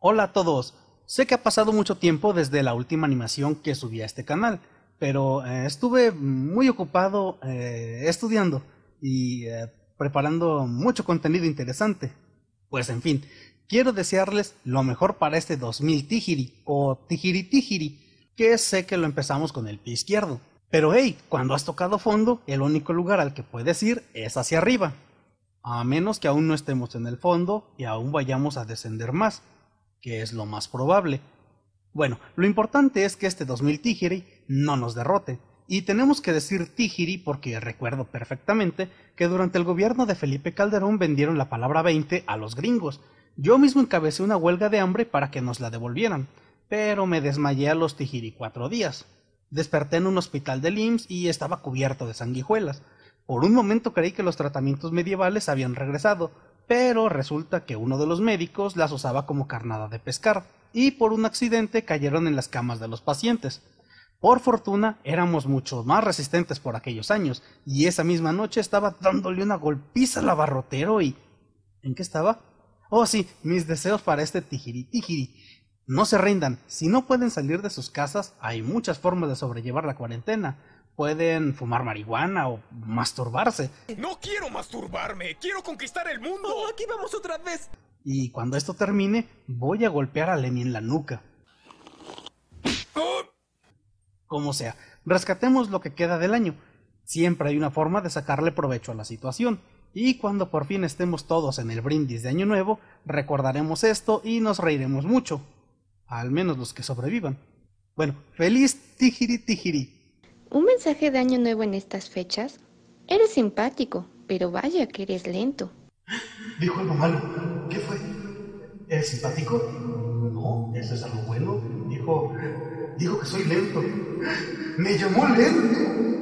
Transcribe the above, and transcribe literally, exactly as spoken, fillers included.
Hola a todos. Sé que ha pasado mucho tiempo desde la última animación que subí a este canal, pero eh, estuve muy ocupado eh, estudiando y eh, preparando mucho contenido interesante. Pues en fin, quiero desearles lo mejor para este dos mil Tijiri o Tijiri Tijiri, que sé que lo empezamos con el pie izquierdo. Pero hey, cuando has tocado fondo, el único lugar al que puedes ir es hacia arriba, a menos que aún no estemos en el fondo y aún vayamos a descender más, que es lo más probable. Bueno, lo importante es que este dos mil Tijiri no nos derrote, y tenemos que decir Tijiri porque recuerdo perfectamente que durante el gobierno de Felipe Calderón vendieron la palabra veinte a los gringos. Yo mismo encabecé una huelga de hambre para que nos la devolvieran, pero me desmayé a los Tijiri cuatro días. Desperté en un hospital del I M S S y estaba cubierto de sanguijuelas. Por un momento creí que los tratamientos medievales habían regresado, pero resulta que uno de los médicos las usaba como carnada de pescar, y por un accidente cayeron en las camas de los pacientes. Por fortuna éramos mucho más resistentes por aquellos años, y esa misma noche estaba dándole una golpiza al abarrotero y... ¿En qué estaba? Oh sí, mis deseos para este tijiri tijiri. No se rindan, si no pueden salir de sus casas, hay muchas formas de sobrellevar la cuarentena. Pueden fumar marihuana o masturbarse. No quiero masturbarme, quiero conquistar el mundo. Oh, aquí vamos otra vez. Y cuando esto termine, voy a golpear a Lenny en la nuca. Como sea, rescatemos lo que queda del año. Siempre hay una forma de sacarle provecho a la situación. Y cuando por fin estemos todos en el brindis de Año Nuevo, recordaremos esto y nos reiremos mucho. Al menos los que sobrevivan. Bueno, feliz tijiri tijiri. ¿Un mensaje de año nuevo en estas fechas? Eres simpático, pero vaya que eres lento. Dijo algo malo. ¿Qué fue? ¿Eres simpático? No, eso es algo bueno. Dijo... Dijo que soy lento. Me llamó lento.